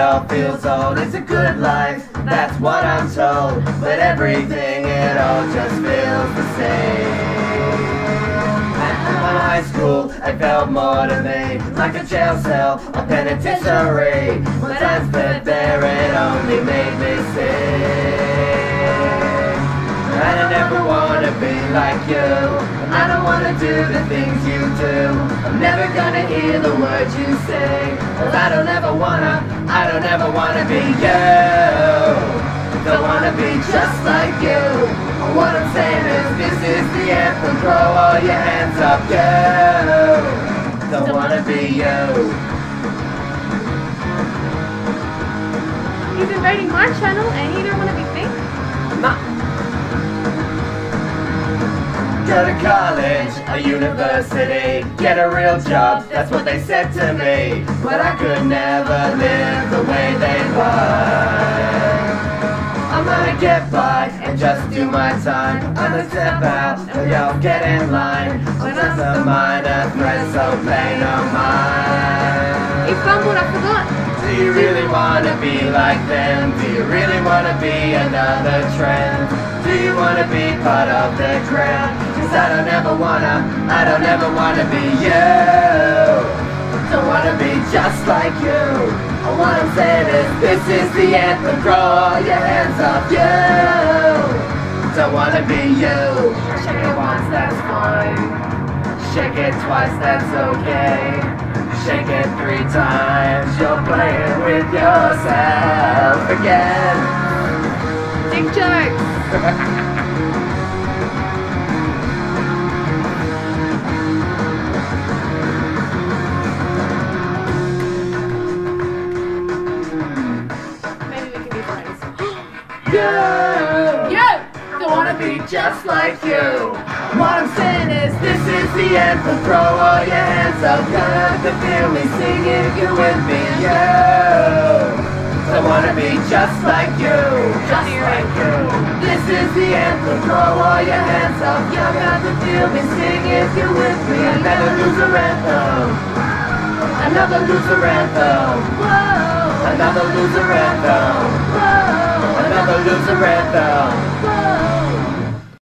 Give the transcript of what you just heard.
all feels old. It's a good life, that's what I'm told, but everything, it all just feels the same. In high school, I felt more to me like a jail cell, a penitentiary. When I spent there, it only made me sick. I don't ever wanna be like you. I don't wanna do the things you do. I'm never gonna hear the words you say. Well, I don't ever wanna be you. Don't wanna be just like you. What I'm saying is, this is the anthem. Throw all your hands up, you. Don't wanna be you. He's invading my channel and you don't want to be fake? Nah. Go to college, a university, get a real job, that's what they said to me. But I could never live the way they would. I'm gonna get by and just do my time. I'm gonna step out and y'all get in line. I'm just a minor threat, so pay no mind. He fumbled, I forgot. Do you really wanna be like them? Do you really wanna be another trend? Do you wanna be part of the crowd? Cause I don't ever wanna be you. Don't wanna be just like you. What I'm saying is, this is the anthem. Throw all your hands up, you. Don't wanna be you. Shake it once, that's fine. Shake it twice, that's okay. Shake it 3 times, you're playing with yourself again. Dick jokes. You don't wanna be just like you. What I'm saying is, this is the anthem. Throw all your hands up, good to feel me sing if you're with me. You don't wanna be just like you, just like you. This is the anthem. Throw all your hands up, you got to feel me sing if you're with me. Another loser anthem. Another loser anthem. Whoa. Another loser anthem. Whoa. Another loser anthem. Whoa.